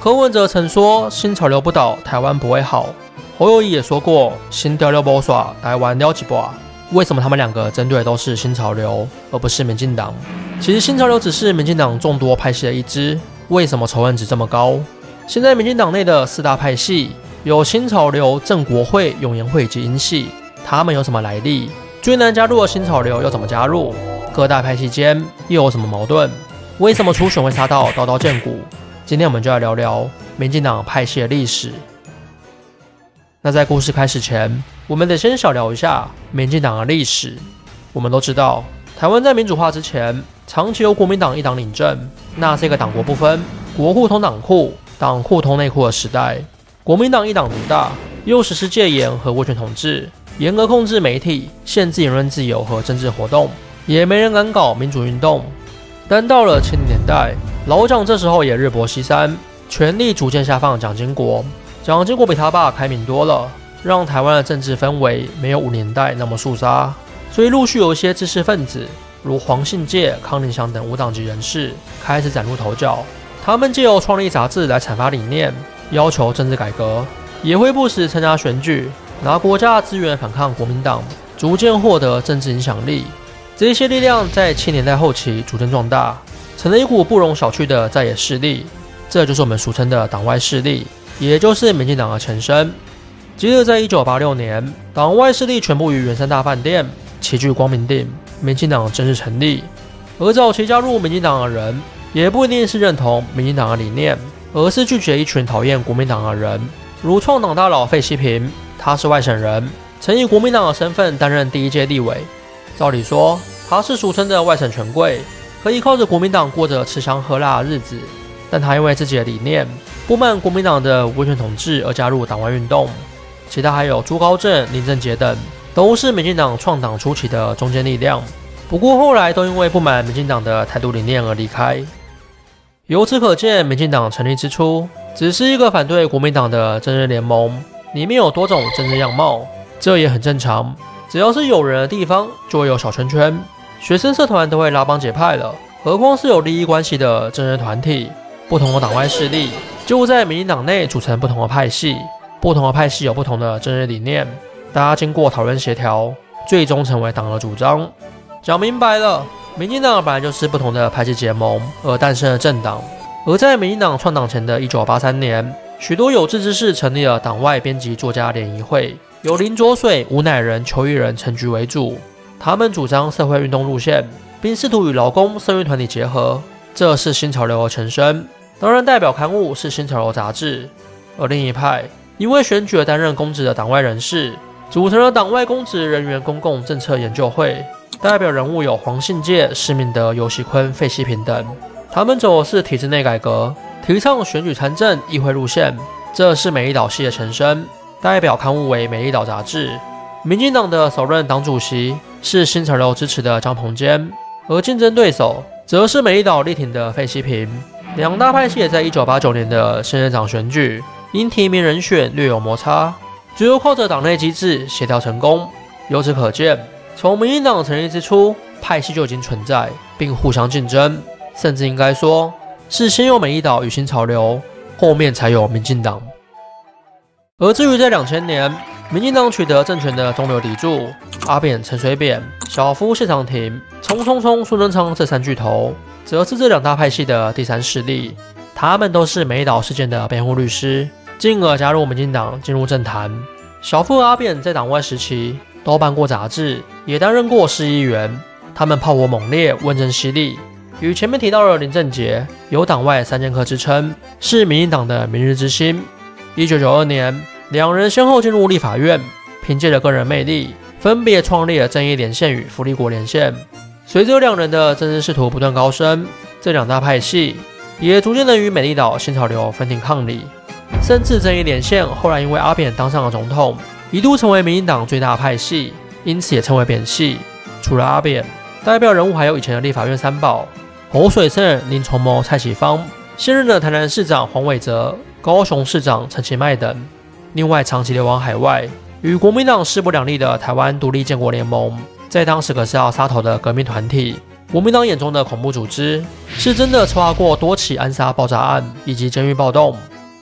柯文哲曾说新潮流不倒，台湾不会好。侯友宜也说过新潮流不耍，台湾了一半。为什么他们两个针对的都是新潮流，而不是民进党？其实新潮流只是民进党众多派系的一支，为什么仇恨值这么高？现在民进党内的4大派系有新潮流、正国会、永延会以及英系，他们有什么来历？最难加入的新潮流又怎么加入？各大派系间又有什么矛盾？为什么初选会杀到刀刀见骨？今天我们就来聊聊民进党派系的历史。那在故事开始前，我们得先小聊一下民进党的历史。我们都知道，台湾在民主化之前，长期由国民党一党领政，那是一个党国不分、国库通党库、党库通内库的时代。国民党一党独大，又实施戒严和威权统治，严格控制媒体，限制言论自由和政治活动，也没人敢搞民主运动。但到了70年代，老蒋这时候也日薄西山，权力逐渐下放蒋经国。蒋经国比他爸开明多了，让台湾的政治氛围没有5年代那么肃杀，所以陆续有一些知识分子，如黄信介、康宁祥等无党籍人士开始崭露头角。他们借由创立杂志来阐发理念，要求政治改革，也会不时参加选举，拿国家的资源反抗国民党，逐渐获得政治影响力。这些力量在70年代后期逐渐壮大，成了一股不容小觑的在野势力，这就是我们俗称的党外势力，也就是民进党的前身。接着在1986年，党外势力全部于圆山大饭店齐聚光明顶，民进党正式成立。而早期加入民进党的人，也不一定是认同民进党的理念，而是拒绝一群讨厌国民党的人，如创党大佬费希平，他是外省人，曾以国民党的身份担任第1届立委。照理说，他是俗称的外省权贵，可以靠着国民党过着吃香喝辣的日子，但他因为自己的理念，不满国民党的威权统治而加入党外运动。其他还有朱高正、林正杰等，都是民进党创党初期的中坚力量，不过后来都因为不满民进党的台独理念而离开。由此可见，民进党成立之初只是一个反对国民党的政治联盟，里面有多种政治样貌，这也很正常。只要是有人的地方，就会有小圈圈，学生社团都会拉帮结派了，何况是有利益关系的政治团体。不同的党外势力就在民进党内组成不同的派系，不同的派系有不同的政治理念，大家经过讨论协调，最终成为党的主张。讲明白了，民进党本来就是不同的派系结盟而诞生的政党。而在民进党创党前的1983年，许多有志之士成立了党外编辑作家联谊会，由林濁水、吴乃仁、邱毅人、陈菊为主。他们主张社会运动路线，并试图与劳工社运团体结合，这是新潮流的前身。当然，代表刊物是新潮流杂志。而另一派因为选举而担任公职的党外人士，组成了党外公职人员公共政策研究会，代表人物有黄信介、施明德、游锡堃、费希平等。他们走的是体制内改革，提倡选举参政、议会路线，这是美丽岛系的前身。代表刊物为《美丽岛》杂志。民进党的首任党主席是新潮流支持的张鹏坚，而竞争对手则是美丽岛力挺的费希平。两大派系也在1989年的县市长选举因提名人选略有摩擦，最后靠着党内机制协调成功。由此可见，从民进党成立之初，派系就已经存在，并互相竞争，甚至应该说是先有美丽岛与新潮流，后面才有民进党。而至于在2000年，民进党取得政权的中流砥柱，阿扁、陈水扁、小夫、谢长廷、冲、孙中昌这3巨头，则是这两大派系的第3势力。他们都是美丽岛事件的辩护律师，进而加入民进党，进入政坛。小夫和阿扁在党外时期都办过杂志，也担任过市议员。他们炮火猛烈，问政犀利。与前面提到的林正杰有党外3剑客之称，是民进党的明日之星。1992年，两人先后进入立法院，凭借着个人魅力，分别创立了正义连线与福利国连线。随着两人的政治仕途不断高升，这两大派系也逐渐能与美丽岛新潮流分庭抗礼。甚至正义连线后来因为阿扁当上了总统，一度成为民进党最大派系，因此也称为扁系。除了阿扁，代表人物还有以前的立法院三宝侯水胜、林崇谋、蔡启芳，现任的台南市长黄伟哲、高雄市长陈其迈等。另外，长期流亡海外，与国民党势不两立的台湾独立建国联盟，在当时可是要杀头的革命团体，国民党眼中的恐怖组织，是真的策划过多起暗杀爆炸案以及监狱暴动，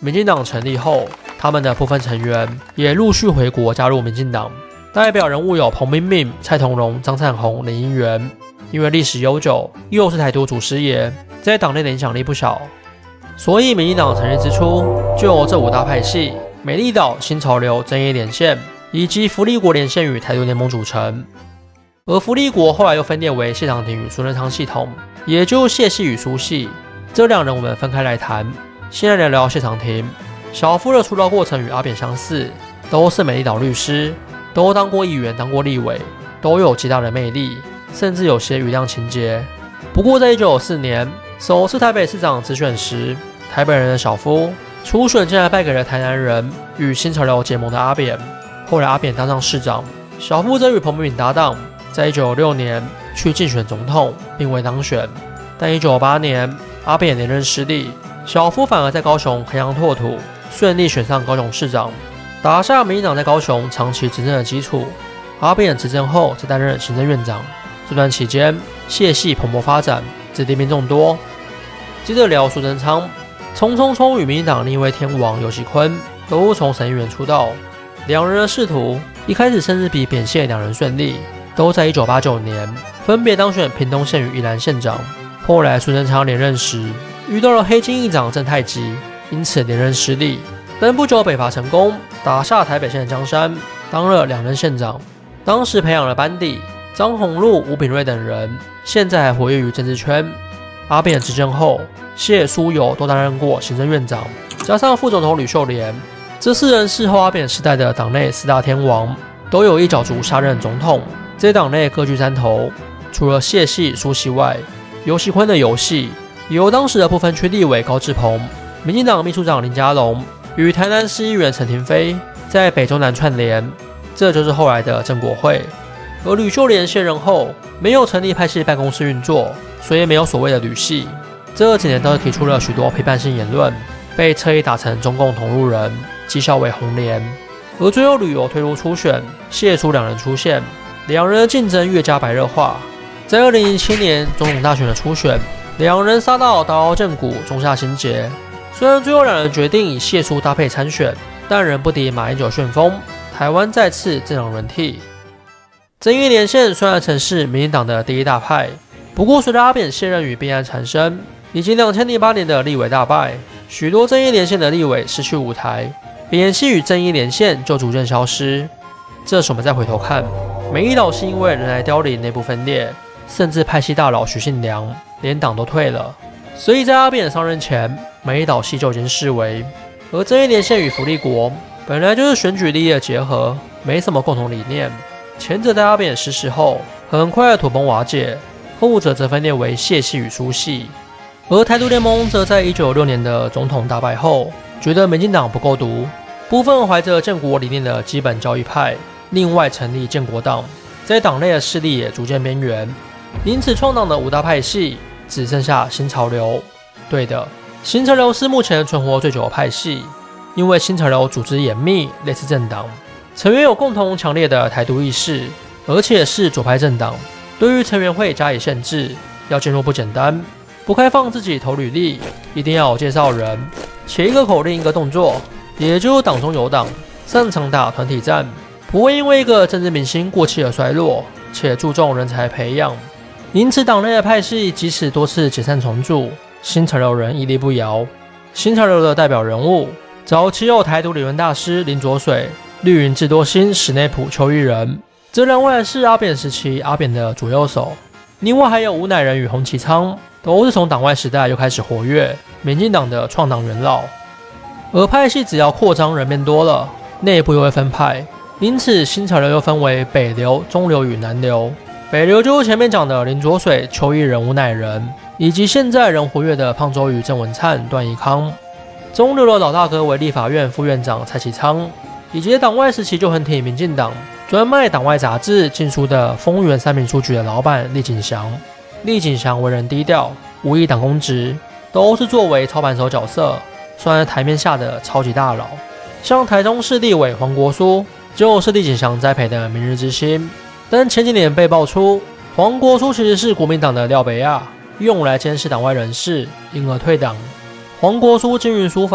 民进党成立后，他们的部分成员也陆续回国加入民进党。代表人物有彭明敏、蔡同荣、张灿宏、林英元。因为历史悠久，又是台独祖师爷，在党内的影响力不小，所以民进党成立之初就有这5大派系：美丽岛、新潮流、正义连线以及福利国连线与台独联盟组成。而福利国后来又分裂为谢长廷与苏贞昌系统，也就是谢系与苏系。这2人我们分开来谈。先来聊聊谢长廷。小夫的出道过程与阿扁相似，都是美丽岛律师，都当过议员、当过立委，都有极大的魅力，甚至有些余量情节。不过在1994年首次台北市长直选时，台北人的小夫初选竟然败给了台南人与新潮流结盟的阿扁。后来阿扁当上市长，小夫则与彭明敏搭档，在1996年去竞选总统，并未当选。但1998年阿扁连任失利，小夫反而在高雄开疆拓土，顺利选上高雄市长，打下民进党在高雄长期执政的基础。阿扁执政后则担任行政院长，这段期间谢系蓬勃发展，子弟兵众多。接着聊苏贞昌，冲冲冲与民进党另一位天王游锡堃都从省议员出道，2人的仕途一开始甚至比扁谢2人顺利，都在1989年分别当选屏东县与宜兰县长。后来苏贞昌连任时遇到了黑金议长郑太吉，因此连任失利。但不久北伐成功，打下台北县的江山，当了2任县长。当时培养了班底，张宏禄、吴秉叡等人，现在还活跃于政治圈。阿扁执政后，谢、苏、游都担任过行政院长，加上副总统吕秀莲，这4人是后阿扁时代的党内4大天王，都有意角逐下任总统。这党内各据山头，除了谢系、苏系外，游锡堃的游系也由当时的不分区立委高志鹏、民进党秘书长林佳龙与台南市议员陈亭妃在北中南串联，这就是后来的正国会。而吕秀莲卸任后，没有成立派系办公室运作，所以没有所谓的吕系。这几年都提出了许多批判性言论，被侧翼打成中共同路人，绩效为红连。而最后吕游退入初选，谢苏2人出现，2人的竞争越加白热化。在2007年总统大选的初选，2人杀到刀凹剑骨，中下心结。虽然最后2人决定以谢苏搭配参选，但仍不敌马英九旋风，台湾再次政党轮替。正义连线虽然曾是民进党的第1大派，不过随着阿扁卸任与弊案缠身，以及2008年的立委大败，许多正义连线的立委失去舞台，扁系与正义连线就逐渐消失。这时我们再回头看，美丽岛是因为人来凋零，内部分裂，甚至派系大佬许信良连党都退了，所以在阿扁上任前，美丽岛系就已经式微。而正义连线与福利国本来就是选举利益的结合，没什么共同理念。前者在阿扁失势后，很快的土崩瓦解，后者则分裂为谢系与苏系。而台独联盟则在1996年的总统大败后，觉得民进党不够独，部分怀着建国理念的基本教义派，另外成立建国党，在党内的势力也逐渐边缘，因此创党的5大派系只剩下新潮流。对的，新潮流是目前存活最久的派系，因为新潮流组织严密，类似政党。成员有共同强烈的台独意识，而且是左派政党。对于成员会加以限制，要进入不简单，不开放自己投履历，一定要有介绍人，且一个口令一个动作，也就是党中有党，擅长打团体战，不会因为一个政治明星过气而衰落，且注重人才培养。因此党内的派系即使多次解散重组，新潮流人屹立不摇。新潮流的代表人物，早期有台独理论大师林濁水、绿营智多星史内普、邱毅人，这2位是阿扁时期阿扁的左右手。另外还有吴乃仁与洪其昌，都是从党外时代就开始活跃，民进党的创党元老。而派系只要扩张，人变多了，内部又会分派，因此新潮流又分为北流、中流与南流。北流就是前面讲的林濁水、邱毅人、吴乃仁，以及现在仍活跃的胖周瑜、郑文灿、段宜康。中流的老大哥为立法院副院长蔡其昌，以及党外时期就很挺民进党，专卖党外杂志禁书的丰原三民书局的老板厉景祥。厉景祥为人低调，无意党公职，都是作为操盘手角色，算是台面下的超级大佬。像台中市立委黄国书，就是厉景祥栽培的明日之星。但前几年被爆出，黄国书其实是国民党的廖北亚，用来监视党外人士，因而退党。黄国书精于书法，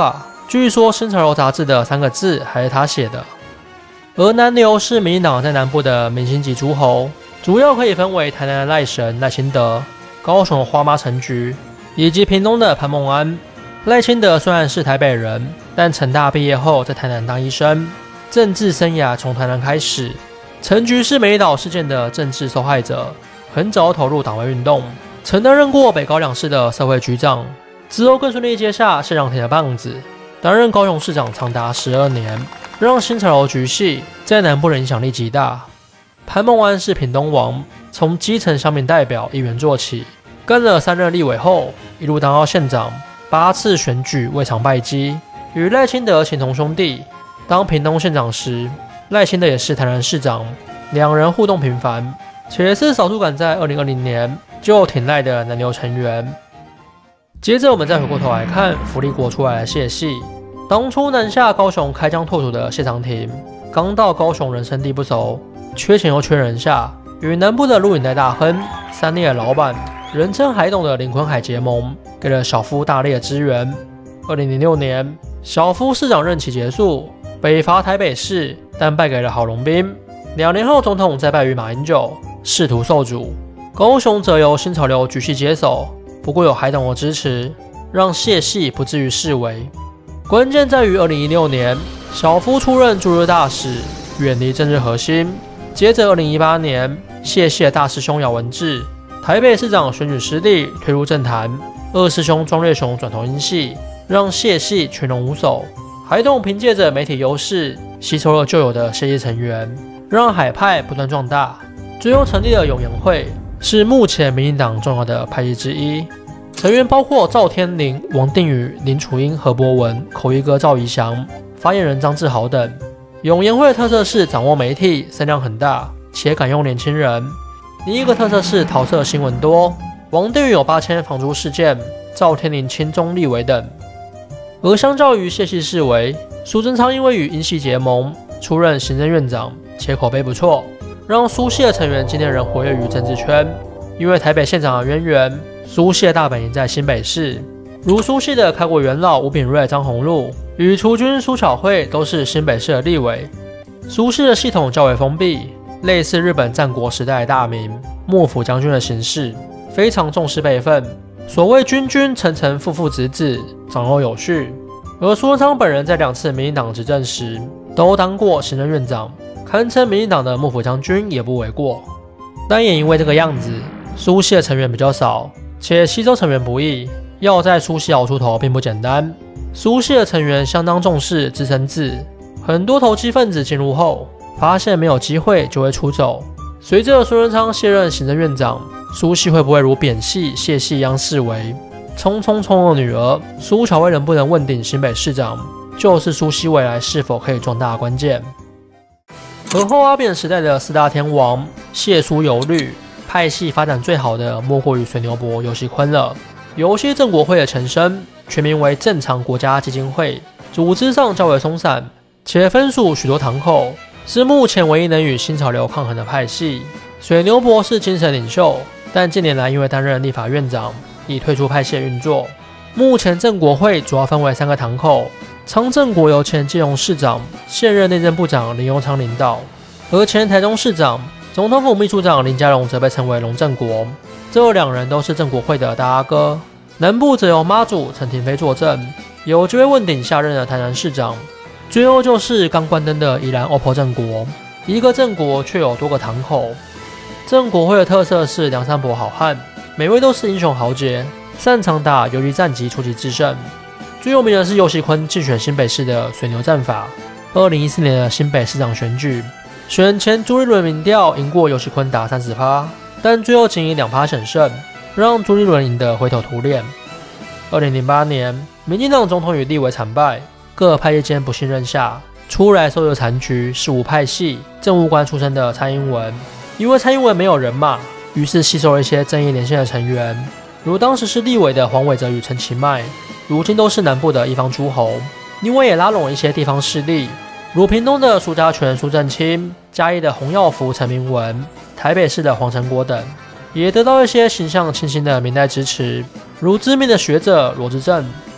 据说《新潮流》杂志的3个字还是他写的。而南流是民进党在南部的明星级诸侯，主要可以分为台南的赖神赖清德、高雄的花妈陈菊以及屏东的潘孟安。赖清德虽然是台北人，但成大毕业后在台南当医生，政治生涯从台南开始。陈菊是美丽岛事件的政治受害者，很早投入党外运动，曾担任过北高两市的社会局长，之后更顺利接下谢长廷的棒子，担任高雄市长长达12年，让新潮流局系在南部的影响力极大。潘孟安是屏东王，从基层乡民代表议员做起，干了3任立委后，一路当到县长，8次选举未尝败绩，与赖清德情同兄弟。当屏东县长时，赖清德也是台南市长，两人互动频繁，且是少数敢在2020年就挺赖的南流成员。接着我们再回过头来看福利国出来的谢系，当初南下高雄开疆拓土的谢长廷，刚到高雄人生地不熟，缺钱又缺人下，与南部的录影带大亨三立的老板，人称海董的林坤海结盟，给了小夫大力的支援。2006年，小夫市长任期结束，北伐台北市，但败给了郝龙斌。2年后，总统再败于马英九，仕途受阻。高雄则由新潮流局系接手，不过有海董的支持，让谢系不至于式微。关键在于2016年，小夫出任驻日大使，远离政治核心。接着2018年，谢系的大师兄姚文智，台北市长选举失利，退入政坛。二师兄庄瑞雄转投英系，让谢系群龙无首。海董凭借着媒体优势，吸收了旧有的谢系成员，让海派不断壮大。最后成立了永延会，是目前民进党重要的派系之一。成员包括赵天麟、王定宇、林楚英、何博文、口译哥赵怡翔、发言人张志豪等。永延会的特色是掌握媒体，声量很大，且敢用年轻人。另一个特色是桃色新闻多，王定宇有8000房租事件，赵天麟亲中立委等。而相较于谢系世为，苏贞昌因为与英系结盟，出任行政院长，且口碑不错，让苏系的成员今天仍活跃于政治圈。因为台北县长的渊源，苏系的大本营在新北市，如苏系的开国元老吴秉瑞、张宏禄与储君苏巧慧都是新北市的立委。苏系的系统较为封闭，类似日本战国时代的大名幕府将军的形式，非常重视辈分。所谓君君臣臣父父子子，长幼有序。而苏贞昌本人在2次民进党执政时，都当过行政院长，堪称民进党的幕府将军也不为过。但也因为这个样子，苏系的成员比较少，且吸收成员不易，要在苏系熬出头并不简单。苏系的成员相当重视自生自，很多投机分子进入后，发现没有机会就会出走。随着苏贞昌卸任行政院长，苏系会不会如扁系、谢系一样式微？冲的女儿苏巧慧能不能问鼎新北市长，就是苏系未来是否可以壮大的关键。而后阿扁时代的4大天王谢苏游绿，派系发展最好的莫过于水牛伯游锡堃了。游锡正国会的前身全名为正常国家基金会，组织上较为松散，且分属许多堂口，是目前唯一能与新潮流抗衡的派系。水牛伯是精神领袖，但近年来因为担任立法院长，已退出派系的运作。目前正国会主要分为3个堂口，昌正国由前基隆市长、现任内政部长林右昌领导，而前台中市长、总统府秘书长林佳龙则被称为龙正国。这2人都是正国会的大阿哥。南部则由妈祖陈廷飞坐镇，有机会问鼎下任的台南市长。最后就是刚关灯的宜兰欧婆正国，一个正国却有多个堂口。正国会的特色是梁山伯好汉，每位都是英雄豪杰，擅长打游击战及出奇制胜。最有名的是游锡堃竞选新北市的水牛战法。2014年的新北市长选举，选前朱立伦民调赢过游锡堃达30%，但最后仅以2%险胜，让朱立伦赢得灰头土脸。2008年，民进党总统与立委惨败，各派系间不信任下，出来收拾残局是无派系政务官出身的蔡英文。因为蔡英文没有人马，于是吸收了一些正义连线的成员，如当时是立委的黄伟哲与陈其迈，如今都是南部的一方诸侯。另外也拉拢了一些地方势力，如屏东的苏家全、苏正清，嘉义的洪耀福、陈明文，台北市的黄成国等，也得到一些形象清新的民代支持，如知名的学者罗志正。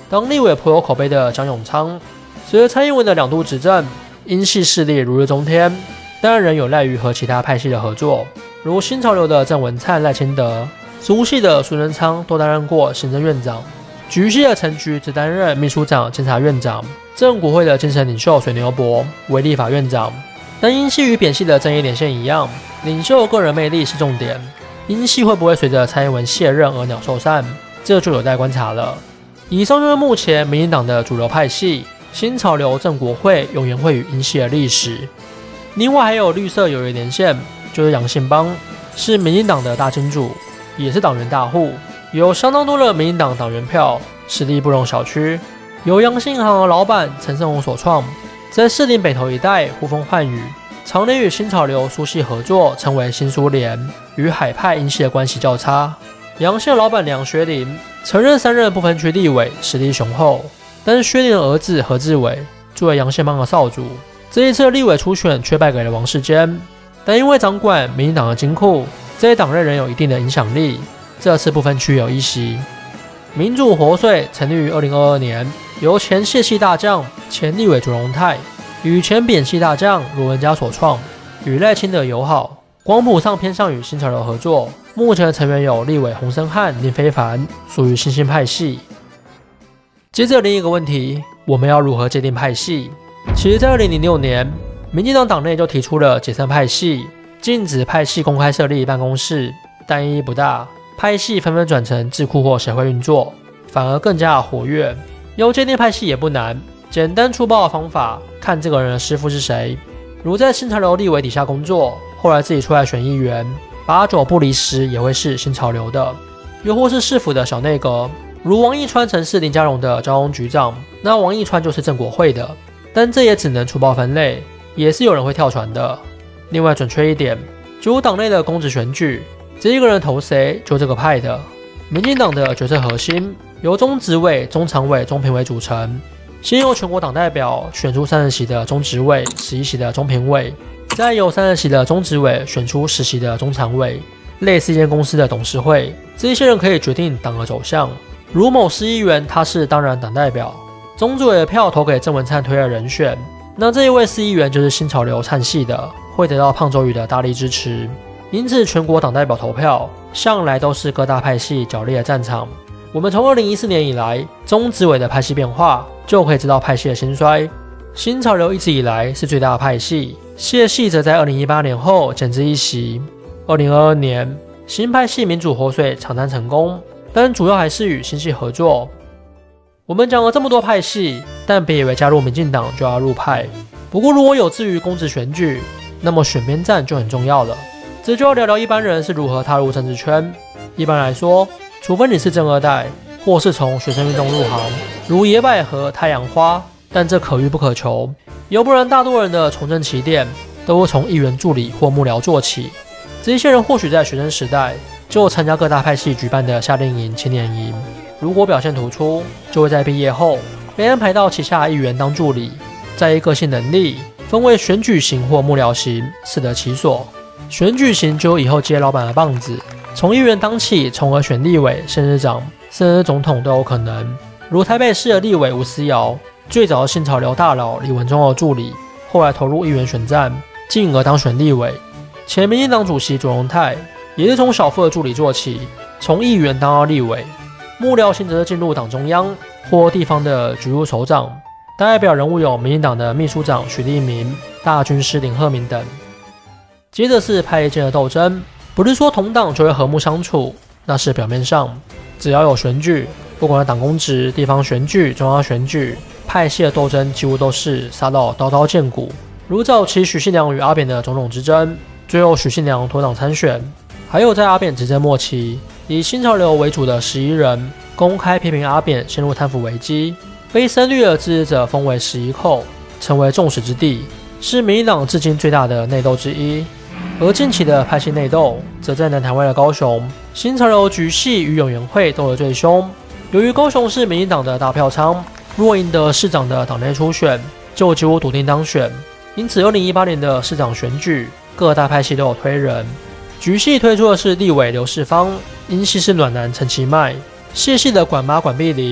当立委颇有口碑的江永昌，随着蔡英文的2度执政，英系势力如日中天，当然仍有赖于和其他派系的合作，如新潮流的郑文灿、赖清德，苏系的苏贞昌都担任过行政院长，菊系的陈菊则担任秘书长、监察院长，正国会的精神领袖水牛伯为立法院长。但英系与扁系的正义连线一样，领袖个人魅力是重点，英系会不会随着蔡英文卸任而鸟兽散，这就有待观察了。以上就是目前民进党的主流派系，新潮流正国会永远会与英系的历史。另外还有绿色友谊连线，就是杨信邦，是民进党的大金主，也是党员大户，有相当多的民进党党员票，实力不容小觑。由杨信行的老板陈胜宏所创，在士林北投一带呼风唤雨，常年与新潮流苏系合作，称为新苏联，与海派英系的关系较差。杨信的老板梁学林曾任3任不分区立委，实力雄厚，但薛林的儿子何志伟作为杨信邦的少主，这一次的立委初选却败给了王世坚，但因为掌管民进党的金库，在党内仍有一定的影响力，这次不分区有1席。民主活水成立于2022年，由前谢系大将、前立委卓荣泰与前扁系大将罗文嘉所创，与赖清德友好，光谱上偏向与新潮流合作。目前的成员有立委洪申翰、林非凡，属于新兴派系。接着另一个问题，我们要如何界定派系？其实在2006年，民进党党内就提出了解散派系，禁止派系公开设立办公室，但意义不大，派系纷纷转成智库或协会运作，反而更加活跃。要界定派系也不难，简单粗暴的方法，看这个人的师父是谁。如在新潮流立委底下工作，后来自己出来选议员，8九不离10也会是新潮流的。又或是市府的小内阁，如王义川曾是林佳龙的交通局长，那王义川就是正国会的，但这也只能粗暴分类，也是有人会跳船的。另外准确一点，就党内的公职选举，这一个人投谁就这个派的。民进党的决策核心由中执委、中常委、中评委组成，先由全国党代表选出30席的中执委、11席的中评委，再由30席的中执委选出10席的中常委，类似一间公司的董事会。这些人可以决定党的走向。如某市议员，他是当然党代表，中执委的票投给郑文灿推的人选，那这一位市议员就是新潮流灿系的，会得到胖周瑜的大力支持。因此全国党代表投票向来都是各大派系角力的战场。我们从2014年以来中执委的派系变化，就可以知道派系的兴衰。新潮流一直以来是最大的派系，谢系则在2018年后减至1席。2022年新派系民主活水抢滩成功，但主要还是与新系合作。我们讲了这么多派系，但别以为加入民进党就要入派。不过如果有志于公职选举，那么选边站就很重要了。这就要聊聊一般人是如何踏入政治圈。一般来说，除非你是正二代，或是从学生运动入行，如野百合、太阳花，但这可遇不可求。要不然大多人的从政起点都会从议员助理或幕僚做起。这些人或许在学生时代就参加各大派系举办的夏令营、青年营，如果表现突出，就会在毕业后被安排到旗下议员当助理，在意个性能力分为选举型或幕僚型，适得其所。选举型就以后接老板的棒子，从议员当起，从而选立委、县市长，甚至总统都有可能。如台北市的立委吴思瑶，最早的新潮流大佬李文忠的助理，后来投入议员选战，进而当选立委。前民进党主席卓荣泰也是从小副的助理做起，从议员当到立委。幕僚型则是进入党中央或地方的局务首长，代表人物有民进党的秘书长许立明、大军师林鹤鸣等。接着是派系间的斗争，不是说同党就会和睦相处，那是表面上。只要有选举，不管是党公职、地方选举、中央选举，派系的斗争几乎都是杀到刀刀见骨。如早期许信良与阿扁的种种之争，最后许信良脱党参选，还有在阿扁执政末期，以新潮流为主的11人公开批评阿扁陷入贪腐危机，被深绿的支持者封为11寇，成为众矢之的，是民进党至今最大的内斗之一。而近期的派系内斗，则在南台湾的高雄，新潮流局系与永援会斗得最凶。由于高雄是民进党的大票仓，若赢得市长的党内初选，就几乎笃定当选。因此2018年的市长选举，各大派系都有推人。局系推出的是立委刘世芳，英系是暖男陈其迈，谢系的管妈管碧玲，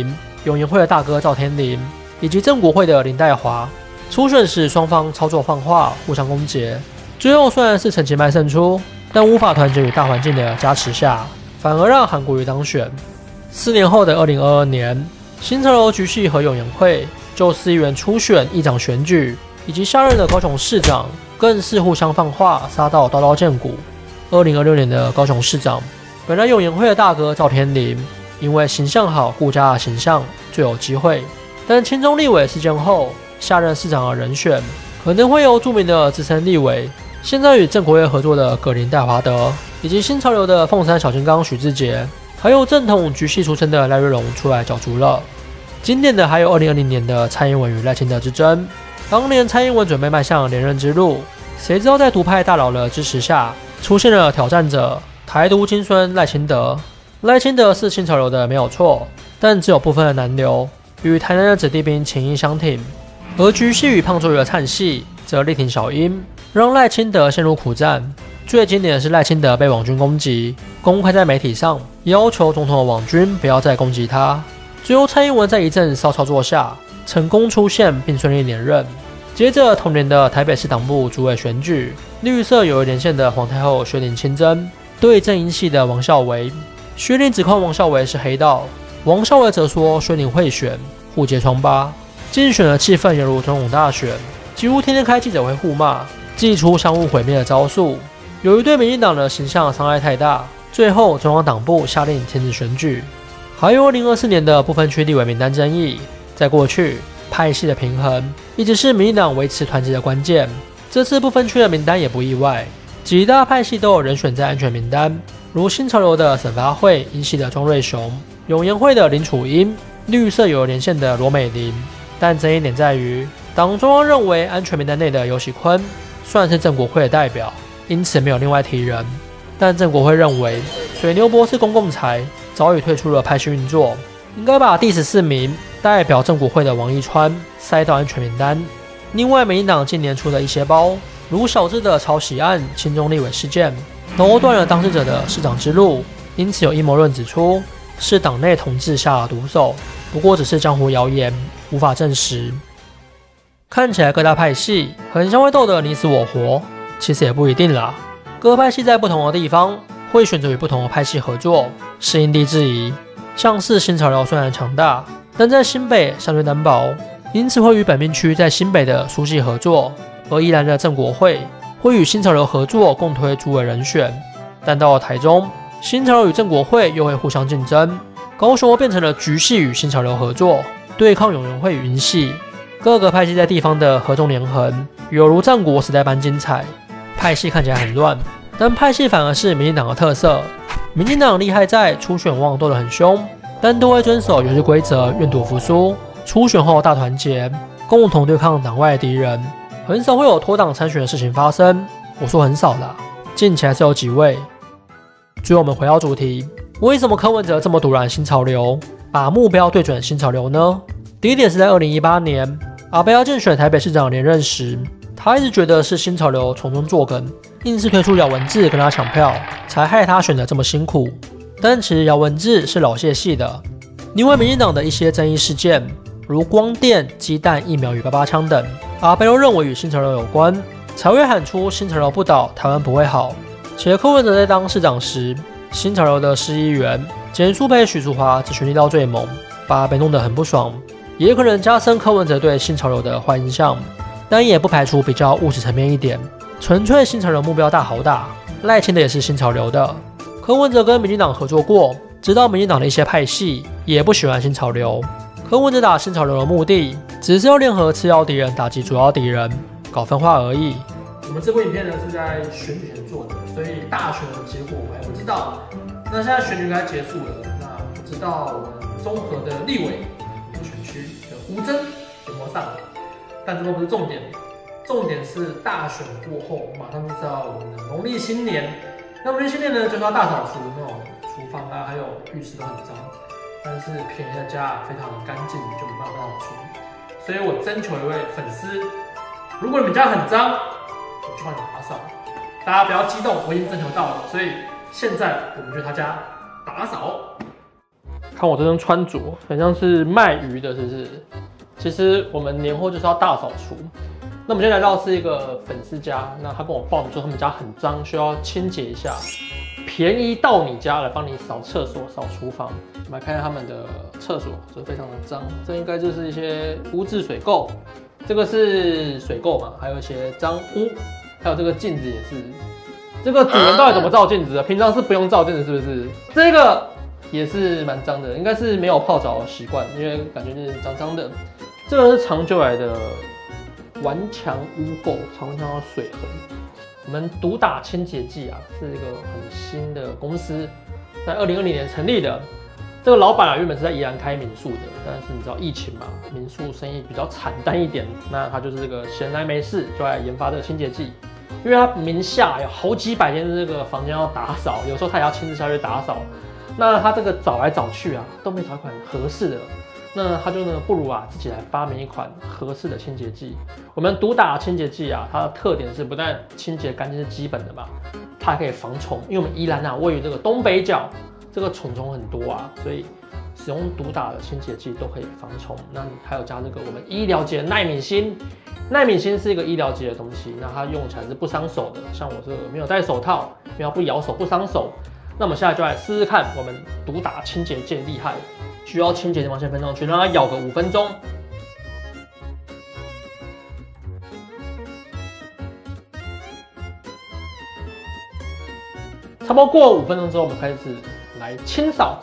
永延会的大哥赵天麟以及正国会的林岱华。初选时双方操作放话，互相攻讦。最后虽然是陈其迈胜出，但无法团结于大环境的加持下，反而让韩国瑜当选。4年后的2022年，新潮流局系和永延会就市议员初选、议长选举以及下任的高雄市长，更是互相放话，杀到刀刀见骨。2026年的高雄市长，本来永延会的大哥赵天麟，因为形象好，顾家的形象最有机会。但亲中立委事件后，下任市长的人选可能会由著名的资深立委，现在与正国会合作的葛林戴华德，以及新潮流的凤山小金刚许志杰，还有正统局系出身的赖瑞隆出来角逐了。经典的还有2020年的蔡英文与赖清德之争。当年蔡英文准备迈向连任之路，谁知道在独派大佬的支持下，出现了挑战者台独金孙赖清德。赖清德是新潮流的没有错，但只有部分的男流与台南的子弟兵情义相挺，而局系与胖周瑜的灿系则力挺小英，让赖清德陷入苦战。最经典的是赖清德被网军攻击，公开在媒体上要求总统的网军不要再攻击他。最后蔡英文在一阵骚操作下成功出现并顺利连任。接着同年的台北市党部主委选举，绿色有连线的皇太后薛玲亲征对阵英系的王孝维，薛玲指控王孝维是黑道，王孝维则说薛玲会选，互揭疮疤。竞选的气氛犹如总统大选，几乎天天开记者会互骂，祭出相互毁灭的招数。由于对民进党的形象伤害太大，最后中央党部下令停止选举。还有2024年的不分区立委名单争议，在过去派系的平衡一直是民进党维持团结的关键，这次不分区的名单也不意外，几大派系都有人选在安全名单，如新潮流的沈发会、英系的庄瑞雄、永延会的林楚英、绿色有连线的罗美玲。但争议点在于，党中央认为安全名单内的游锡堃算是正国会的代表，因此没有另外提人。但正国会认为水牛博是公共财，早已退出了派系运作，应该把第14名代表正国会的王一川塞到安全名单。另外，民进党近年出的一些包，如小智的抄袭案、亲中立委事件，都断了当事者的市长之路，因此有阴谋论指出是党内同志下了毒手，不过只是江湖谣言，无法证实。看起来各大派系很像会斗得你死我活，其实也不一定啦。各派系在不同的地方会选择与不同的派系合作，是因地制宜。像是新潮流虽然强大，但在新北相对单薄，因此会与本命区在新北的苏系合作，而宜兰的正国会会与新潮流合作共推主委人选。但到了台中，新潮流与正国会又会互相竞争，高雄变成了局系与新潮流合作，对抗永延会与英系。各个派系在地方的合纵连横，犹如战国时代般精彩。派系看起来很乱，但派系反而是民进党的特色。民进党厉害在初选往往斗得很凶，但都会遵守游戏规则，愿赌服输。初选后大团结，共同对抗党外的敌人，很少会有脱党参选的事情发生。我说很少啦，近期还是有几位。最后我们回到主题，为什么柯文哲这么突然新潮流，把目标对准新潮流呢？第一点是在2018年，阿贝要竞选台北市长连任时，他一直觉得是新潮流从中作梗，硬是推出姚文智跟他抢票，才害他选得这么辛苦。但其实姚文智是老谢系的，因为民进党的一些争议事件，如光电、鸡蛋、疫苗与88枪等，阿贝都认为与新潮流有关，才会喊出新潮流不倒，台湾不会好。且柯文哲在当市长时，新潮流的市议员简书培、许淑华执行力道最猛，把阿贝弄得很不爽，也可能加深柯文哲对新潮流的坏印象。但也不排除比较务实层面一点，纯粹新潮流目标大好打，赖清德也是新潮流的。柯文哲跟民进党合作过，知道民进党的一些派系也不喜欢新潮流。柯文哲打新潮流的目的，只是要联合次要敌人打击主要敌人，搞分化而已。我们这部影片呢是在选举前做的，所以大选的结果我还不知道。那现在选举该结束了，那不知道我们综合的立委选区的吴峥有没有上？但这都不是重点，重点是大选过后，马上就知道我们的农历新年。那农历新年呢，就是要大扫除，那种厨房啊，还有浴室都很脏。但是便宜的家非常干净，就没办法大扫除。所以我征求一位粉丝，如果你们家很脏，我就帮你打扫。大家不要激动，我已经征求到了，所以现在我们去他家打扫。 看我这身穿着，很像是卖鱼的，是不是？其实我们年货就是要大扫除。那我们今天来到是一个粉丝家，那他跟我报名说他们家很脏，需要清洁一下，便宜到你家来帮你扫厕所、扫厨房。我们来看一下他们的厕所，这非常的脏，这应该就是一些污渍水垢，这个是水垢嘛，还有一些脏污，还有这个镜子也是。这个主人到底怎么照镜子的？平常是不用照镜子，是不是？这个也是蛮脏的，应该是没有泡澡的习惯，因为感觉是脏脏的。这个是长久来的顽强污垢，常常看到水痕。我们毒打清洁剂啊，是一个很新的公司，在2020年成立的。这个老板啊，原本是在宜兰开民宿的，但是你知道疫情嘛，民宿生意比较惨淡一点，那他就是这个闲来没事就来研发这个清洁剂。因为他名下有好几百间这个房间要打扫，有时候他也要亲自下去打扫。那他这个找来找去啊，都没找一款合适的。那他就呢，不如啊自己来发明一款合适的清洁剂。我们毒打清洁剂啊，它的特点是不但清洁干净是基本的嘛，它还可以防虫。因为我们宜兰啊位于这个东北角，这个虫很多啊，所以使用毒打的清洁剂都可以防虫。那你还有加这个我们医疗级的奈米芯。奈米芯是一个医疗级的东西，那它用起来是不伤手的。像我这个没有戴手套，因为它不咬手不伤手。那我们现在就来试试看，我们毒打清洁剂厉害。需要清洁的地方先喷上去，让它咬个5分钟。差不多过了5分钟之后，我们开始来清扫。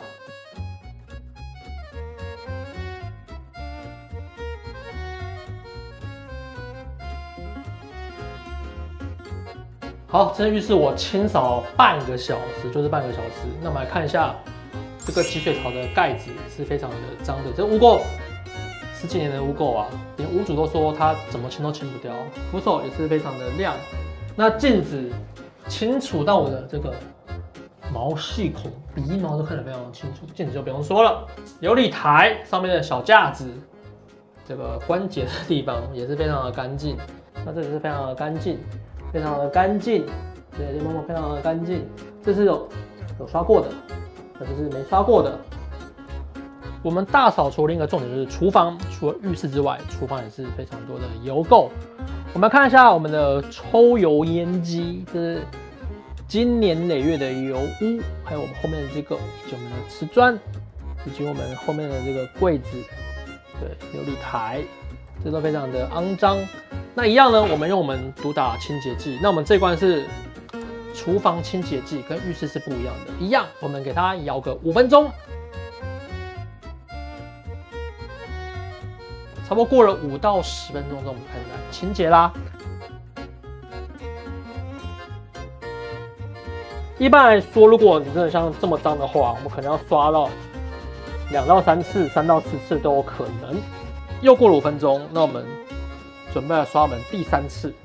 好，这间浴室我清扫半个小时，就是半个小时。那我们来看一下。这个集水槽的盖子是非常的脏的，这污垢10几年的污垢啊，连屋主都说他怎么清都清不掉。扶手也是非常的亮，那镜子清楚到我的这个毛细孔、鼻毛都看得非常清楚，镜子就不用说了。琉璃台上面的小架子，这个关节的地方也是非常的干净，那这里是非常的干净，非常的干净，这些地方非常的干净，这是有刷过的。这是没刷过的。我们大扫除另一个重点就是厨房，除了浴室之外，厨房也是非常多的油垢。我们看一下我们的抽油烟机，这是经年累月的油污，还有我们后面的这个，以及我们的瓷砖，以及我们后面的这个柜子，对，琉璃台，这都非常的肮脏。那一样呢，我们用我们毒打清洁剂，那我们这一罐是。厨房清洁剂跟浴室是不一样的，一样，我们给它摇个5分钟，差不多过了5到10分钟之后，我们开始来清洁啦。一般来说，如果你真的像这么脏的话，我们可能要刷到2到3次、3到4次都有可能。又过了5分钟，那我们准备来刷我们第3次。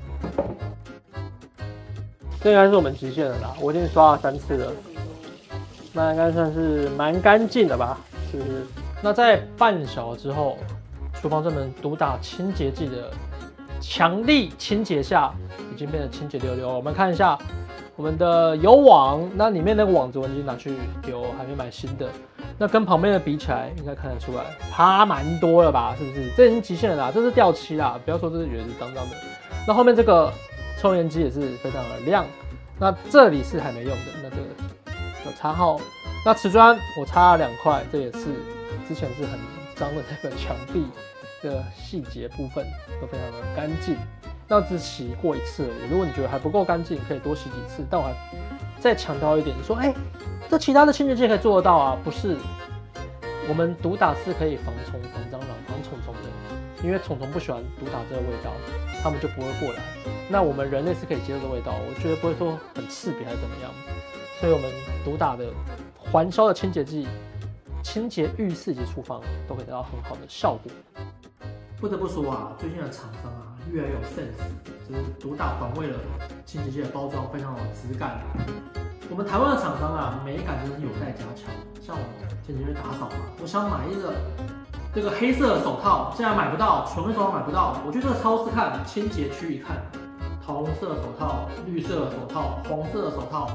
这应该是我们极限了啦，我已经刷了3次了，那应该算是蛮干净的吧，是不是？那在半小时之后，厨房这门毒打清洁剂的强力清洁下，已经变得清洁溜溜。我们看一下我们的油网，那里面那个网子我已经拿去丢，还没买新的。那跟旁边的比起来，应该看得出来差蛮多了吧？是不是？这已经极限了啦，这是掉漆啦，不要说这是原是脏脏的。那后面这个。抽烟机也是非常的亮，那这里是还没用的，那这个有插号。那瓷砖我插了2块，这也是之前是很脏的这个墙壁的细节部分都非常的干净。那只洗过1次而已，如果你觉得还不够干净，可以多洗几次。但我还再强调一点，说，这其他的清洁剂可以做得到啊，不是？我们毒打是可以防虫、防蟑螂、防虫虫的，因为虫虫不喜欢毒打这个味道，它们就不会过来。那我们人类是可以接受的味道，我觉得不会说很刺鼻还是怎么样，所以我们毒打的环烧的清洁剂，清洁浴室以及厨房都可以得到很好的效果。不得不说啊，最近的厂商啊越来越有 sense， 就是毒打环味了清洁剂的包装非常有质感。我们台湾的厂商啊，美感真是有待加强。像我前几天打扫嘛，我想买一个这个黑色的手套，现在买不到，纯黑手套买不到，我去这个超市看清洁区一看。桃红色的手套、绿色的手套、黄色的手套，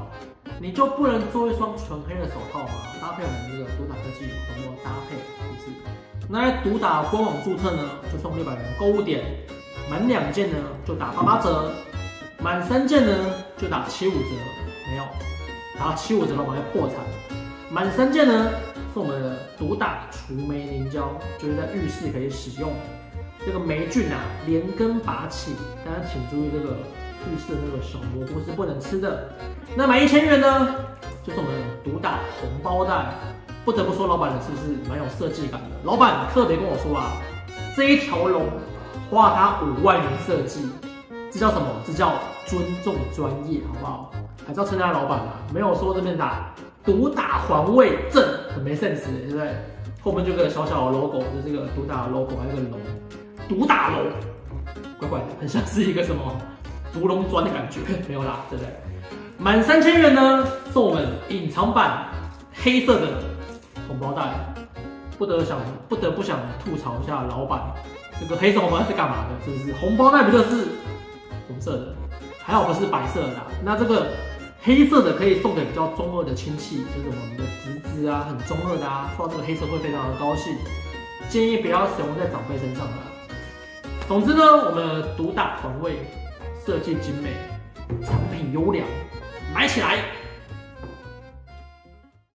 你就不能做一双纯黑的手套吗？搭配我们这个独打科技有没有搭配？是不是？那在独打官网注册呢，就送600元购物点，满2件呢就打88折，满3件呢就打75折，没有打75折老板会破产。满3件呢送我们的独打除霉凝胶，就是在浴室可以使用。这个霉菌啊连根拔起，大家请注意这个浴室的那个小蘑菇是不能吃的。那满1000元呢，就是我们的独打红包袋。不得不说，老板的是不是蛮有设计感的？老板特别跟我说啊，这一条龙花他5万元设计，这叫什么？这叫尊重专业，好不好？还是要称赞老板啊，没有说这边打独打环卫正，很没 sense， 对不对？后面就有个小小的 logo， 就是这个独打的 logo， 还有个龙，独打龙，怪怪的，很像是一个什么独龙砖的感觉，没有啦，对不对？满3000元呢，送我们隐藏版黑色的红包袋。不得不想吐槽一下老板，这个黑色红包袋是干嘛的？是不是红包袋不就是红色的？还好不是白色的啦。那这个黑色的可以送给比较中二的亲戚，就是我们的侄子啊，很中二的啊，收到这个黑色会非常的高兴。建议不要使用在长辈身上啦。总之呢，我们的独打环卫设计精美，产品优良，买起来！